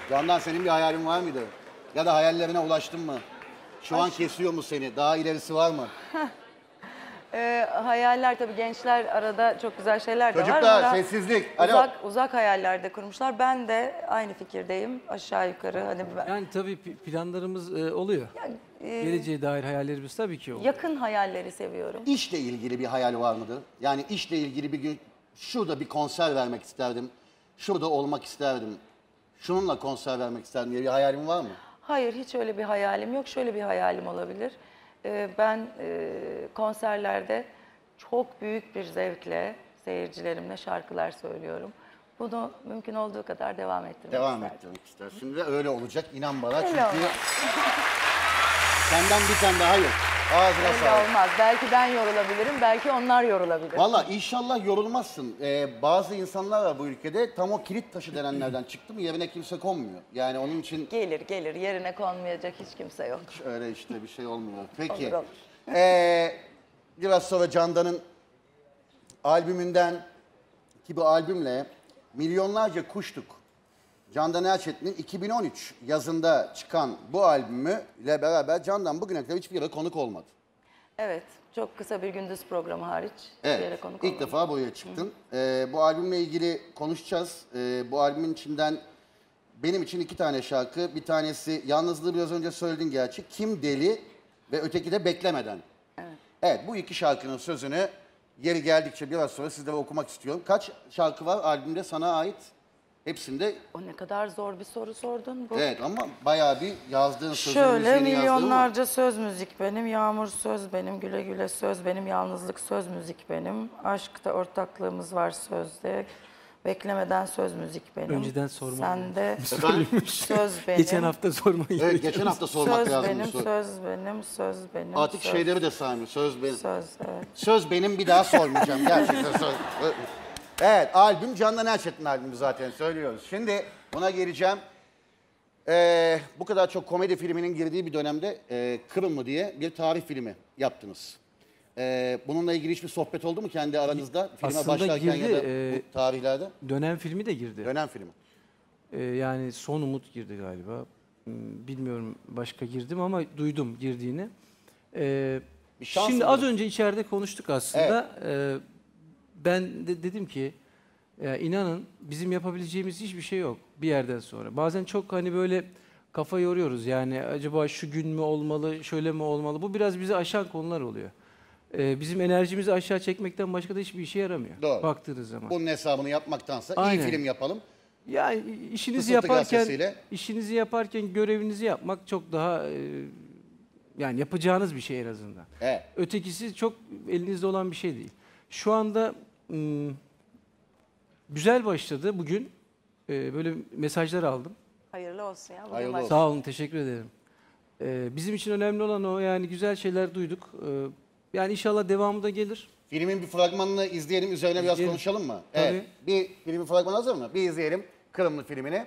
Candan senin bir hayalin var mıydı? Ya da hayallerine ulaştın mı? Şu an kesiyor mu seni? Daha ilerisi var mı? Hayaller tabii gençler arada çok güzel şeyler de var. Çocuklar Ama sessizlik. Alo. uzak hayallerde kurmuşlar. Ben de aynı fikirdeyim aşağı yukarı. Hani Yani tabii planlarımız oluyor. Geleceğe dair hayallerimiz tabii ki oluyor. yakın hayalleri seviyorum. İşle ilgili bir hayal var mıdır? Yani işle ilgili bir gün şurada bir konser vermek isterdim. Şurada olmak isterdim. Şununla konser vermek isterdim diye bir hayalin var mı? Hayır, hiç öyle bir hayalim yok. Şöyle bir hayalim olabilir. Ben konserlerde çok büyük bir zevkle seyircilerimle şarkılar söylüyorum. Bunu mümkün olduğu kadar devam ettirmek Devam isterdim. ettirmek istersin de öyle olacak inan bana. Öyle Çünkü olmaz. senden bir tane daha yok. Ağzına Öyle sağlık. olmaz. Belki ben yorulabilirim, belki onlar yorulabilir. Valla inşallah yorulmazsın. Bazı insanlar var bu ülkede tam o kilit taşı denenlerden çıktı mı yerine kimse konmuyor. Yani onun için Gelir, yerine konmayacak hiç kimse yok. öyle işte bir şey olmuyor. Peki. Olur. Biraz sonra Candan'ın albümünden ki bu albümle milyonlarca kuştuk. Candan Erçetin'in 2013 yazında çıkan bu albümü ile beraber Candan bugüne kadar hiçbir yere konuk olmadı. Evet, çok kısa bir gündüz programı hariç bir yere Evet, konuk ilk olmadım. defa buraya çıktın. Bu albümle ilgili konuşacağız. Bu albümün içinden benim için 2 tane şarkı. Bir tanesi Yalnızlığı biraz önce söyledin gerçi. Kim Deli ve öteki de Beklemeden. Evet, bu 2 şarkının sözünü yeri geldikçe biraz sonra sizlere okumak istiyorum. Kaç şarkı var albümde sana ait? Hepsinde. O ne kadar zor bir soru sordun bu. Evet ama bayağı bir yazdığın sözün Şöyle müziğini yazdığın var. milyonlarca söz müzik benim, yağmur söz benim, güle güle söz benim, yalnızlık söz müzik benim, aşkta ortaklığımız var sözde, beklemeden söz müzik benim. Önceden sorma. Sende Efendim? söz benim. Geçen hafta sormayı. Evet, geçen hafta sormak söz lazım. benim, bu soru. söz benim, söz benim. Artık söz, şeyleri de saymıyor. Söz benim. Söz, evet. Söz benim bir daha sormayacağım gerçekten söz. Evet albüm Candan Erçetin albümü zaten söylüyoruz. Şimdi buna geleceğim. Bu kadar çok komedi filminin girdiği bir dönemde Kırım mı diye bir tarih filmi yaptınız. Bununla ilgili hiçbir sohbet oldu mu kendi aranızda? Filme Aslında başlarken girdi, ya da bu tarihlerde? Dönem filmi de girdi. Dönem filmi. Yani Son Umut girdi galiba. Bilmiyorum başka girdim ama duydum girdiğini. Bir şans Şimdi mı az bu? önce içeride konuştuk aslında. Ben de dedim ki ya inanın bizim yapabileceğimiz hiçbir şey yok bir yerden sonra. Bazen çok hani böyle kafa yoruyoruz yani acaba şu gün mü olmalı, şöyle mi olmalı? Bu biraz bizi aşan konular oluyor. Bizim enerjimizi aşağı çekmekten başka da hiçbir işe yaramıyor. Doğru. Baktığınız zaman. Bunun hesabını yapmaktansa Aynen. iyi film yapalım. Yani işinizi Fısıltı yaparken gazetesiyle. görevinizi yapmak çok daha yani yapacağınız bir şey en azından. Evet. Ötekisi çok elinizde olan bir şey değil. Şu anda güzel başladı bugün. Böyle mesajlar aldım. Hayırlı olsun ya. bugün Hayırlı baş- olsun. Sağ olun, teşekkür ederim. Bizim için önemli olan o yani güzel şeyler duyduk. Yani inşallah devamı da gelir. Filmin bir fragmanını izleyelim, üzerine biraz İzleyelim. konuşalım mı? Tabii. Evet. Bir filmin fragmanı hazır mı? Bir izleyelim Kırımlı filmini.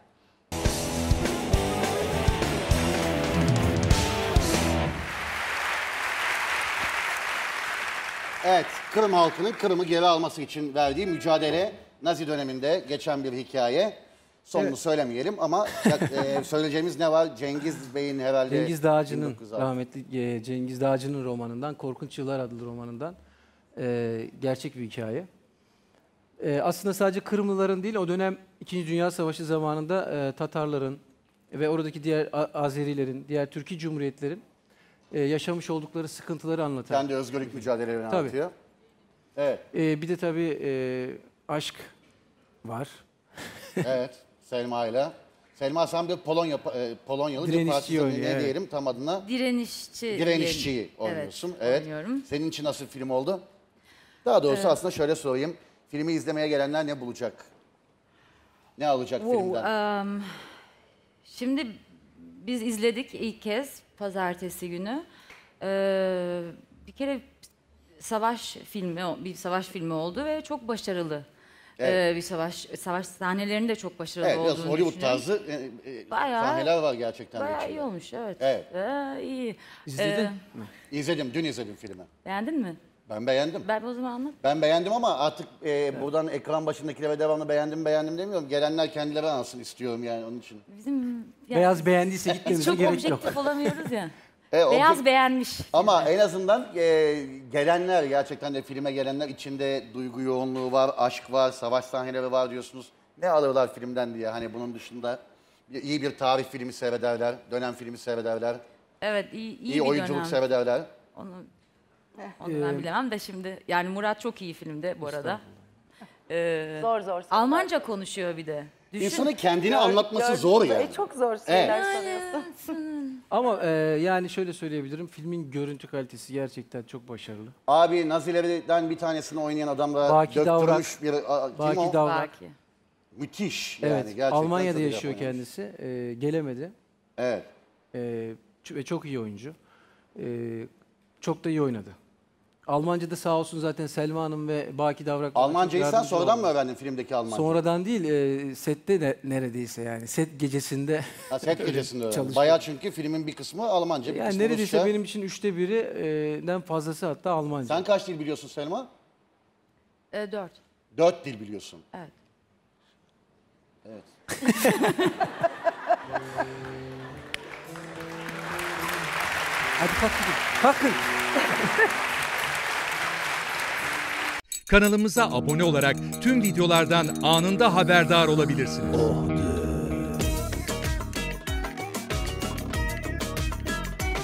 Evet, Kırım halkının Kırım'ı geri alması için verdiği mücadele Nazi döneminde geçen bir hikaye. Sonunu Evet. söylemeyelim ama söyleyeceğimiz ne var? Cengiz Bey'in herhalde... Cengiz Dağcı'nın 1906. rahmetli Cengiz Dağcı'nın romanından, Korkunç Yıllar adlı romanından gerçek bir hikaye. Aslında sadece Kırımlıların değil, o dönem 2. Dünya Savaşı zamanında Tatarların ve oradaki diğer Azerilerin, diğer Türkiye Cumhuriyetlerin yaşamış oldukları sıkıntıları anlatan. Kendi özgürlük mücadelelerini Tabii. anlatıyor. Evet, Bir de tabii aşk var. evet. Selma ile. Selma sen bir Polonyalı bir Direnişçi partizan, oynuyor, ne evet. diyelim tam adına? Direnişçiyi oynuyorsun. Evet, Evet. oynuyorum. Senin için nasıl bir film oldu? Daha doğrusu aslında şöyle sorayım. Filmi izlemeye gelenler ne bulacak? Ne alacak filmden? Şimdi biz izledik ilk kez pazartesi günü. Bir kere bir savaş filmi oldu ve çok başarılı. Evet. Bir savaş sahnelerinin de çok başarılı Evet, biraz olduğunu Hollywood düşünüyorum. tarzı Bayağı- sahneler var gerçekten. de Bayağı içinde. iyi olmuş, evet. Evet. İyi. İzledin mi? İzledim, dün izledim filmi. Beğendin mi? Ben beğendim. Ben o zaman anlat. Ben beğendim ama artık buradan ekran başındakilere devamlı beğendim demiyorum. Gelenler kendileri anlasın istiyorum yani onun için. Bizim yani Beyaz beğendiyse biz gitmemize çok gerek yok. objektif olamıyoruz ya. Objek- Beyaz beğenmiş. Ama en azından gelenler, gerçekten de filme gelenler içinde duygu yoğunluğu var, aşk var, savaş sahneleri var diyorsunuz. Ne alırlar filmden diye, hani bunun dışında iyi bir tarih filmi seyrederler, dönem filmi seyrederler, Evet, iyi iyi bir oyunculuk dönem. seyrederler. Onu ben bilemem de şimdi. Yani Murat çok iyi filmde bu arada. Zor sorular. Almanca konuşuyor bir de. Düşün. İnsanın kendini anlatması zor yani. Çok zor şeyler soruyorsun. Ama yani şöyle söyleyebilirim. Filmin görüntü kalitesi gerçekten çok başarılı. Abi Nazilerden bir tanesini oynayan adam da Baki döktürmüş Davrak. bir... Kim Baki o? Davrak. Baki. Müthiş yani Evet, gerçekten. Almanya'da çok iyi yaşıyor oynamış. kendisi. Gelemedi. Evet. Ve çok iyi oyuncu. Çok da iyi oynadı. Almanca'da sağ olsun zaten Selma Hanım ve Baki Davrak. bana çok Almancayı sen yardımcı sonradan mı oldu. öğrendin filmdeki Almanca? Sonradan değil, sette de neredeyse yani. Set gecesinde. Ha, set gecesinde öğrendin. çalıştım. Bayağı, çünkü filmin bir kısmı Almanca, bir Yani kısmı neredeyse Rusça. benim için 1/3'den fazlası hatta Almanca. Sen kaç dil biliyorsun Selma? 4. 4 dil biliyorsun. Evet. Evet. Hadi kalkın. Kalkın. Kanalımıza abone olarak tüm videolardan anında haberdar olabilirsiniz.